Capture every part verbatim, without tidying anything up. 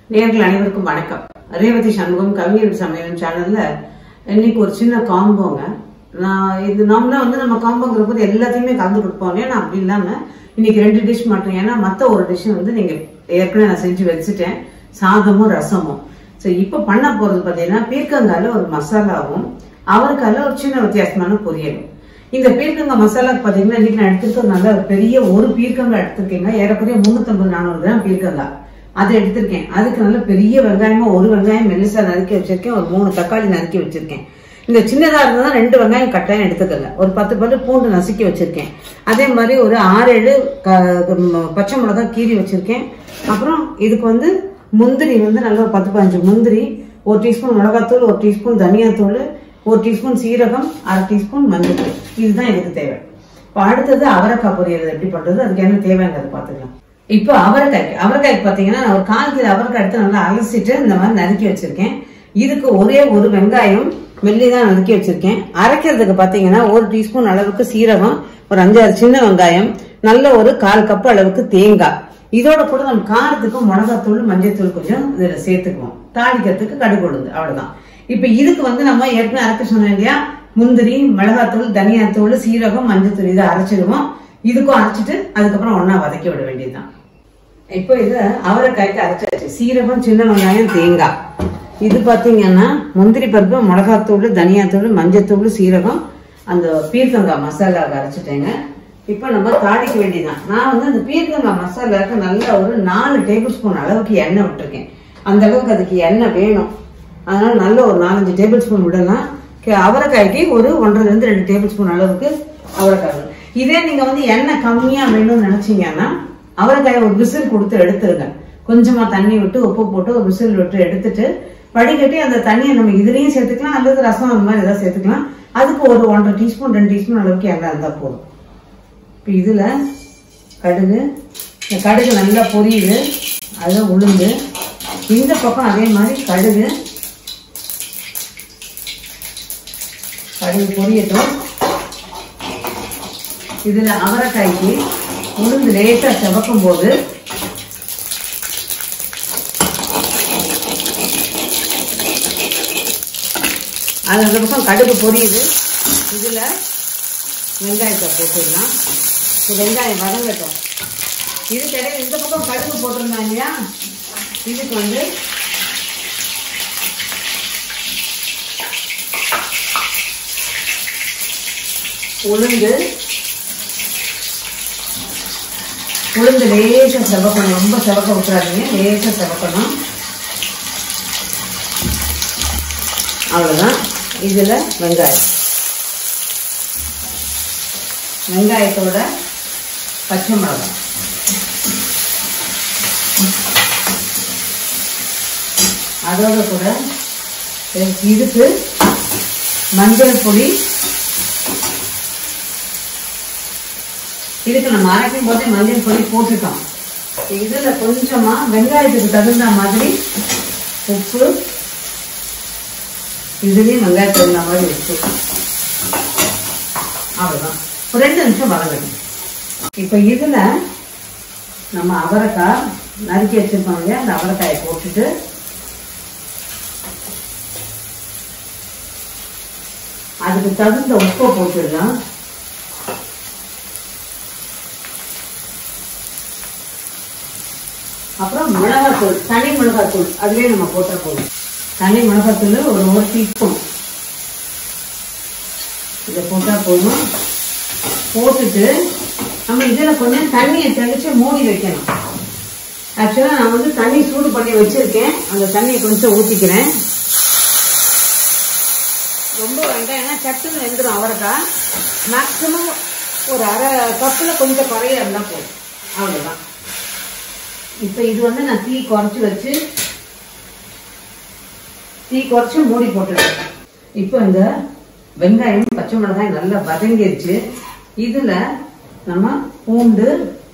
நேயர்கள் அனைவருக்கும் வணக்கம். ரேவதி சண்முகம் கவிஞர் சமையல் சேனல்ல இன்னைக்கு ஒரு சின்ன காம்போங்க. நான் இது நாமளா வந்து நம்ம காம்போங்கிற போது எல்லாத்தையுமே கலந்து கொடுப்போம். ஏன்னா அப்படி இல்லாம இன்னைக்கு ரெண்டு டிஷ் மட்டும். ஏன்னா மத்த ஒரு டிஷ் வந்து நீங்க ஏற்கனவே நான் செஞ்சு வச்சுட்டேன், சாதமும் ரசமும். ஸோ இப்ப பண்ண போறது பாத்தீங்கன்னா பீர்க்கங்கால ஒரு மசாலாவும் அவருக்கால ஒரு சின்ன வித்தியாசமான பொரியலும். இந்த பீர்க்கங்காய் மசாலாக்கு பாத்தீங்கன்னா இன்னைக்கு நான் எடுத்துருக்க நல்ல பெரிய ஒரு பீர்க்கங்காய் எடுத்திருக்கேங்க. ஏறக்குறைய முன்னூத்தி ஐம்பது நானூறு கிராம் பீர்க்கங்காய் அதை எடுத்திருக்கேன். அதுக்கு நல்ல பெரிய வெங்காயமா ஒரு வெங்காயம் மெல்லிசா நறுக்கி வச்சிருக்கேன், ஒரு மூணு தக்காளி நறுக்கி வச்சிருக்கேன். இந்த சின்னதா இருந்தா ரெண்டு வெங்காயம் கட்டாயம் எடுத்துக்கங்க. ஒரு பத்து பல்லு பூண்டு நசுக்கி வச்சிருக்கேன். அதே மாதிரி ஒரு ஆறு ஏழு பச்சை மிளகாய் கீரி வச்சிருக்கேன். அப்புறம் இதுக்கு வந்து முந்திரி வந்து நல்ல ஒரு பத்து பதினஞ்சு முந்திரி, ஒரு டீஸ்பூன் மிளகாத்தூள், ஒரு டீஸ்பூன் தனியாத்தூள், ஒரு டீஸ்பூன் சீரகம், அரை டீஸ்பூன் மஞ்சள் தூள். இதுதான் இதுக்கு தேவை. இப்போ அடுத்தது அவரைக்காய் பொரியல் எப்படி பண்றது, அதுக்கு என்ன தேவைங்கிறத பாத்துக்கலாம். இப்போ அவரைக்காய்க்கு அவரைக்காய்க்கு பாத்தீங்கன்னா ஒரு கால் கிலோ அவரைக்காய் எடுத்து நல்லா அலசிட்டு இந்த மாதிரி நறுக்கி வச்சிருக்கேன். இதுக்கு ஒரே ஒரு வெங்காயம் மெல்லிதான் நறுக்கி வச்சிருக்கேன். அரைக்கிறதுக்கு பாத்தீங்கன்னா ஒரு டீஸ்பூன் அளவுக்கு சீரகம், ஒரு அஞ்சாறு சின்ன வெங்காயம், நல்ல ஒரு கால் கப் அளவுக்கு தேங்காய். இதோட கூட நம்ம காரத்துக்கு மிளகாத்தூள், மஞ்சள் தூள் கொஞ்சம் இதுல சேர்த்துக்குவோம். தாளிக்கிறதுக்கு கடுகு உளுந்து, அவ்வளவுதான். இப்ப இதுக்கு வந்து நம்ம ஏற்கனவே அரைக்க சொன்னோம் இல்லையா, முந்திரி, மிளகாத்தூள், தனியாத்தூள், சீரகம், மஞ்சள் தூள் இதை அரைச்சிடுவோம். இதுக்கும் அரைச்சிட்டு அதுக்கப்புறம் ஒன்னா வதக்கி விட வேண்டியதுதான். இப்போ இது அவரைக்காய்க்கு அரைச்சாச்சு. சீரகம், சின்ன வெங்காயம், தேங்காய். இது பாத்தீங்கன்னா முந்திரி பருப்பு, மிளகாத்தூள், தனியாத்தூள், மஞ்சத்தூள், சீரகம், அந்த பீர்க்கங்காய் மசாலாவை அரைச்சிட்டேங்க. இப்ப நம்ம தாளிக்க வேண்டியதுதான். நான் வந்து அந்த பீர்க்கங்காய் மசாலாவுக்கு நல்ல ஒரு நாலு டேபிள் ஸ்பூன் அளவுக்கு எண்ணெய் விட்டுருக்கேன். அந்த அளவுக்கு அதுக்கு எண்ணெய் வேணும். அதனால நல்ல ஒரு நாலஞ்சு டேபிள் ஸ்பூன் விடலாம். அவரைக்காய்க்கு ஒரு ஒன்றரை இருந்து ரெண்டு டேபிள் ஸ்பூன் அளவுக்கு அவரைக்காய். இதே நீங்க வந்து எண்ணெய் கம்மியா வேணும்னு நினைச்சீங்கன்னா அவரைக்காயை ஒரு விசில் கொடுத்து எடுத்துருங்க. கொஞ்சமா தண்ணி விட்டு உப்பு போட்டு ஒரு விசில் விட்டு எடுத்துட்டு வடிகட்டி அந்த தண்ணியை நம்ம இதுலயும் சேர்த்துக்கலாம், அல்லது ரசம் அந்த மாதிரி ஏதாவது சேர்த்துக்கலாம். அதுக்கு ஒரு ஒன்றரை டீஸ்பூன் ரெண்டு டீஸ்பூன் அளவுக்கு எண்ணெய் இருந்தா போதும். இப்ப இதுல கடுகு, இந்த கடுகு நல்லா பொரியுது, அதுல உளுந்து, இந்த பக்கம் அதே மாதிரி கடுகு கடுகு பொரியட்டும். இதுல அவரைக்காய்க்கு உளுந்து லேட்டா செவக்கும் போது அது அந்த பக்கம் கடுகு பொரியுது. இதுல வெங்காயத்தை போட்டுடலாம். வெங்காயம் வதங்கட்டும். இதுக்கு இடையில இந்த பக்கம் கடுகு போட்டிருந்தோம் இல்லையா, இதுக்கு வந்து உளுந்து உளுந்து லேசா செவக்கணும். ரொம்ப செவக்க விட்டுறாதீங்க, லேசா செவக்கணும். அவ்வளவுதான். இதுல வெங்காயம், வெங்காயத்தோட பச்சை மிளகாய், அதோட கூட இதுக்கு மஞ்சள் பொடி. இதுக்கு நம்ம அரைக்கும் போதே மஞ்சள் பொடி போட்டுட்டோம். இதுல கொஞ்சமா வெங்காயத்துக்கு தகுந்த மாதிரி உப்பு, இதுலயும் வெங்காயத்துக்கு தகுந்த மாதிரி உப்பு. அவ்வளவுதான். ஒரு ரெண்டு நிமிஷம் வதங்கணும். இப்ப இதுல நம்ம அவரைக்காய் நறுக்கி வச்சிருக்கோம் இல்லையா, அந்த அவரைக்காயை போட்டுட்டு அதுக்கு தகுந்த உப்பை போட்டுடலாம். அப்புறம் மிளகாத்தூள், தனி மிளகாத்தூள் அதுலயே நம்ம போட்ட போதும். தனி மிளகாத்தூள் ஒரு ஒரு டீஸ்பூன் இதை போட்டா போதும். போட்டுட்டு நம்ம இதுல கொஞ்சம் தண்ணியை தெளிச்சு மூடி வைக்கணும். ஆக்சுவலா நான் வந்து தண்ணி சூடு பண்ணி வச்சிருக்கேன், அந்த தண்ணியை கொஞ்சம் ஊத்திக்கிறேன். ரொம்ப வேண்டாம், ஏன்னா சட்டுன்னு வெந்துடும் அவரைக்காய். மேக்சிமம் ஒரு அரை கப்புல கொஞ்சம் குறைய இருந்தா போதும், அவ்வளவுதான். இப்ப இது வந்து நான் தீ குறைச்சு வச்சு தீ குறைச்சு மூடி போட்டுருக்கேன். இப்ப இந்த வெங்காயம், பச்சை மிளகாய் நல்லா வதங்கிடுச்சு. இதுல நம்ம பூண்டு,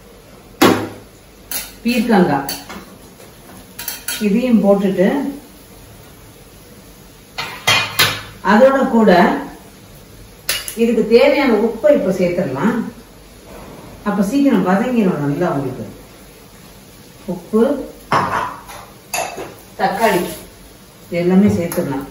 பீர்க்கங்காய் இதையும் போட்டுட்டு அதோட கூட இதுக்கு தேவையான உப்பை இப்ப சேர்த்துடலாம். அப்ப சீக்கிரம் வதங்கிடும் நல்லா உங்களுக்கு. உப்பு, தக்காளி எல்லாமே சேர்த்துடலாம்.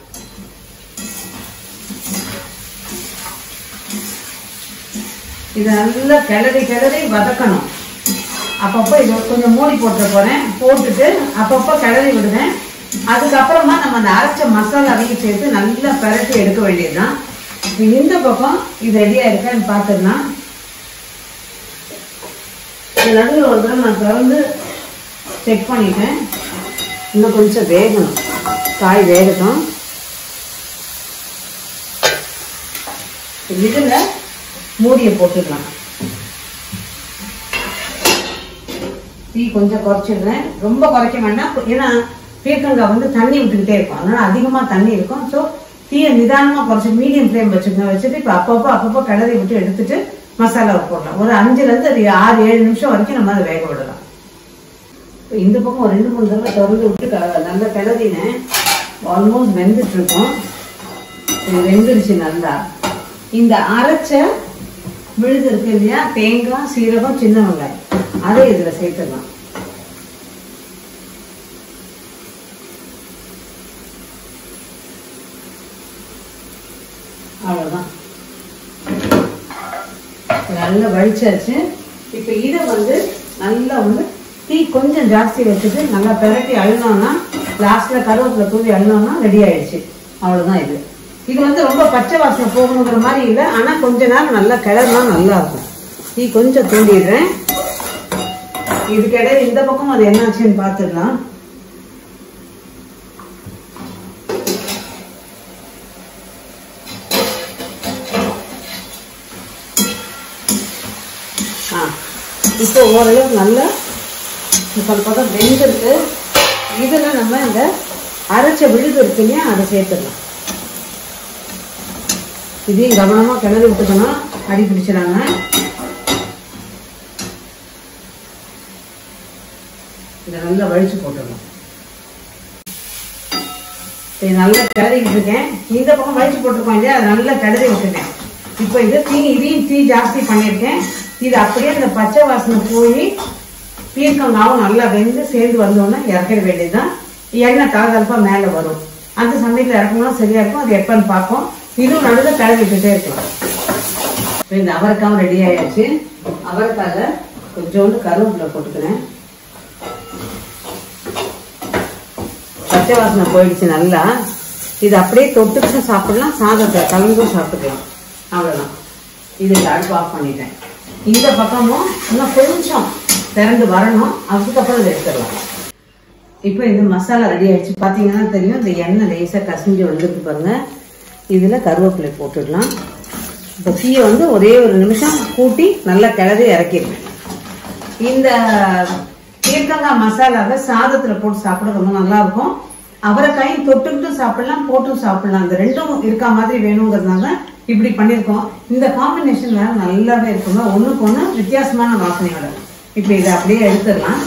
இது நல்லா கிளறி கிளறி வதக்கணும். அப்பப்போ இது கொஞ்சம் மூடி போட்டு போறேன், போட்டுட்டு அப்பப்போ கிளறி விடுவேன். அதுக்கப்புறமா நம்ம அந்த அரைச்ச மசாலாவையும் சேர்த்து நல்லா பரட்டி எடுக்க வேண்டியதுதான். இந்த பக்கம் இது ரெடியா இருக்கான்னு பாத்துக்கலாம். நடுவில் ஒரு தடவை நான் திறந்து செக் பண்ணிட்டேன். இன்னும் கொஞ்சம் வேகணும், காய் வேகட்டும். இதுல மூடியை போட்டுக்கலாம். தீ கொஞ்சம் குறைச்சிடுறேன், ரொம்ப குறைக்க வேண்டாம். ஏன்னா பீர்க்கங்காய் வந்து தண்ணி விட்டுக்கிட்டே இருக்கும், அதனால அதிகமா தண்ணி இருக்கும். ஸோ தீயை நிதானமா குறைச்சி மீடியம் ஃப்ளேம் வச்சுக்கணும். வச்சுட்டு இப்போ அப்பப்போ அப்பப்போ கிளறி விட்டு எடுத்துட்டு மசாலாவை போடலாம். ஒரு அஞ்சுல இருந்து அது ஆறு ஏழு நிமிஷம் வரைக்கும் நம்ம அதை வேக விடலாம். இந்த பக்கம் ஒரு ரெண்டு மூணு தடவை திறந்து விட்டு நல்லா கிளறினேன். ஆல்மோஸ்ட் வெந்துட்டு இருக்கும். வெந்துருச்சு நல்லா. இந்த அரைச்ச விழுது இருக்கு இல்லையா, தேங்காய் சீரகம் சின்ன வெங்காயம், அதை இதுல சேர்த்துக்கலாம். அவ்வளவுதான், நல்லா வடிச்சாச்சு. இப்ப இத வந்து நல்லா வந்து தீ கொஞ்சம் ஜாஸ்தி வச்சுட்டு நல்லா பெரட்டி அழுனோம்னா, லாஸ்ட்ல கருவேப்பிலை தூவி அழுனோம்னா ரெடி ஆயிடுச்சு. அவ்வளவுதான். இது இது வந்து ரொம்ப பச்சை வாசனை போகணுங்கிற மாதிரி இல்லை, ஆனா கொஞ்ச நேரம் நல்லா கிளறினா நல்லா இருக்கும். தீ கொஞ்சம் தூண்டிடுறேன். இதுக்கிடையே இந்த பக்கம் அது என்னாச்சுன்னு பாத்துக்கலாம். இப்போ ஓரளவுக்கு நல்லா ಸ್ವಲ್ಪ வெந்திருக்கு. இதுல நம்ம இந்த அரைச்ச விழுது இருக்கு இல்லையா, அதை சேர்த்துடலாம். இதையும் கவனமா கிளறி விட்டுக்கணும், அடி பிடிச்சிடாங்க. இதை நல்லா வழிச்சு போட்டுடலாம். இதை நல்லா கிளறிக்கிட்டு இருக்கேன். இந்த பக்கம் வழிச்சு போட்டிருக்கோம் இல்லையா, அதை நல்லா கிளறி விட்டுட்டேன். இப்போ இது தீ இதையும் தீ ஜாஸ்தி பண்ணியிருக்கேன். இது அப்படியே இந்த பச்சை வாசனை போய் பீர்க்கங்காவும் நல்லா வெந்து சேர்ந்து வந்தோன்னா இறக்கிட வேண்டியதுதான். எண்ணெய் கலகலப்பா மேல வரும். அந்த சமயத்தில் இறக்கணும் சரியா இருக்கும். அது எப்பன்னு பார்ப்போம். இதுவும் நடுவில் கிளறி விட்டுட்டே இருக்கலாம். இந்த அவரைக்காவும் ரெடி ஆயாச்சு. அவரைக்கால கொஞ்சோண்டு கருவேப்பிலை போட்டுக்கிறேன். பச்சை வாசனை போயிடுச்சு நல்லா. இது அப்படியே தொட்டுக்கிட்டு சாப்பிடலாம், சாதத்தை கலந்தும் சாப்பிட்டுக்கலாம். அவ்வளவுதான். இதுக்கு அடுப்பு ஆஃப் பண்ணிட்டேன். இந்த பக்கமும் இன்னும் கொஞ்சம் திறந்து வரணும், அதுக்கப்புறம் இதை எடுத்துடலாம். இப்போ இந்த மசாலா ரெடி ஆயிடுச்சு. பாத்தீங்கன்னா தெரியும், இந்த எண்ணெய் லேசா கசிஞ்சு வந்துருக்கு பாருங்க. இதுல கருவேப்பிலை போட்டுடலாம். இப்போ தீயை வந்து ஒரே ஒரு நிமிஷம் கூட்டி நல்லா கிளறி இறக்கிடுவேன். இந்த பீர்க்கங்காய் மசாலாவை சாதத்துல போட்டு சாப்பிட ரொம்ப நல்லா இருக்கும். அவரைக்காயும் தொட்டுக்கிட்டும் சாப்பிடலாம், போட்டும் சாப்பிடலாம். இந்த ரெண்டும் இருக்கா மாதிரி வேணுங்கிறதுனால இப்படி பண்ணிருக்கோம். இந்த காம்பினேஷன் வேற நல்லாவே இருக்குங்க, ஒண்ணுக்கு ஒண்ணு வித்தியாசமான வாசனையோட. இப்ப இதை அப்படியே எடுத்துடலாம்.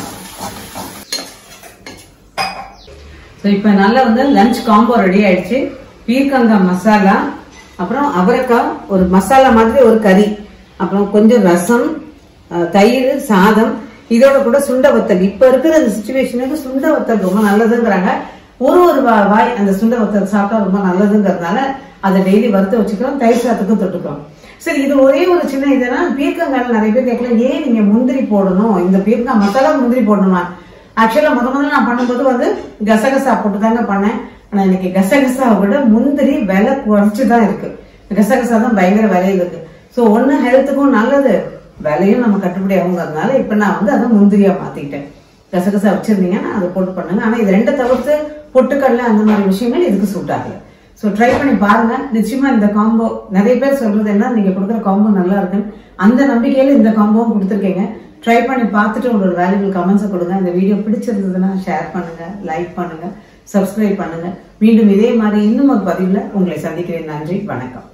இப்ப நல்லா வந்து லஞ்ச் காம்போ ரெடி ஆயிடுச்சு. பீர்க்கங்காய் மசாலா, அப்புறம் அவரைக்காய் ஒரு மசாலா மாதிரி ஒரு கறி, அப்புறம் கொஞ்சம் ரசம், தயிர், சாதம், இதோட கூட சுண்ட வத்தல். இப்ப இருக்கிற அந்த சிச்சுவேஷனுக்கு சுண்ட வத்தல் ரொம்ப நல்லதுங்கிறாங்க. ஒரு ஒரு வாய் அந்த சுண்ட வத்தல் சாப்பிட்டா ரொம்ப நல்லதுங்கிறதுனால அதை டெய்லி வறுத்து வச்சுக்கிறோம். தயிர் சாதத்துக்கும் தொட்டுக்கிறோம். சரி, இது ஒரே ஒரு சின்ன இதுனா, பீர்க்கங்காய் நிறைய பேர் கேட்கலாம், ஏன் நீங்க முந்திரி போடணும், இந்த பீர்க்கங்காய் மசாலா முந்திரி போடணுமா? ஆக்சுவலா முத முதல்ல நான் பண்ணும்போது வந்து கசகசா போட்டு தாங்க பண்ணேன். ஆனா இன்னைக்கு கசகசாவை விட முந்திரி விலை குறைச்சுதான் இருக்கு. கசகசா தான் பயங்கர விலையில இருக்கு. சோ ஒண்ணு ஹெல்த்துக்கும் நல்லது, விலையும் நம்ம கட்டுப்படி ஆகுங்கிறதுனால இப்ப நான் வந்து அதை முந்திரியா மாத்திக்கிட்டேன். கசகசா வச்சிருந்தீங்கன்னா அதை போட்டு பண்ணுங்க. ஆனா இது ரெண்டை தவிர்த்து பொட்டுக்கடலை அந்த மாதிரி விஷயங்கள் இதுக்கு சூட் ஆகல. சோ ட்ரை பண்ணி பாருங்க. நிச்சயமா இந்த காம்போ நிறைய பேர் சொல்றது என்ன, நீங்க கொடுக்குற காம்போ நல்லா இருக்குன்னு, அந்த நம்பிக்கையில இந்த காம்போவும் கொடுத்துருக்கீங்க. ட்ரை பண்ணி பார்த்துட்டு உங்களோட வேல்யூபிள் கமெண்ட்ஸை கொடுங்க. இந்த வீடியோ பிடிச்சிருந்ததுன்னா ஷேர் பண்ணுங்க, லைக் பண்ணுங்க, சப்ஸ்கிரைப் பண்ணுங்க. மீண்டும் இதே மாதிரி இன்னும் ஒரு பதிவுல உங்களை சந்திக்கிறேன். நன்றி, வணக்கம்.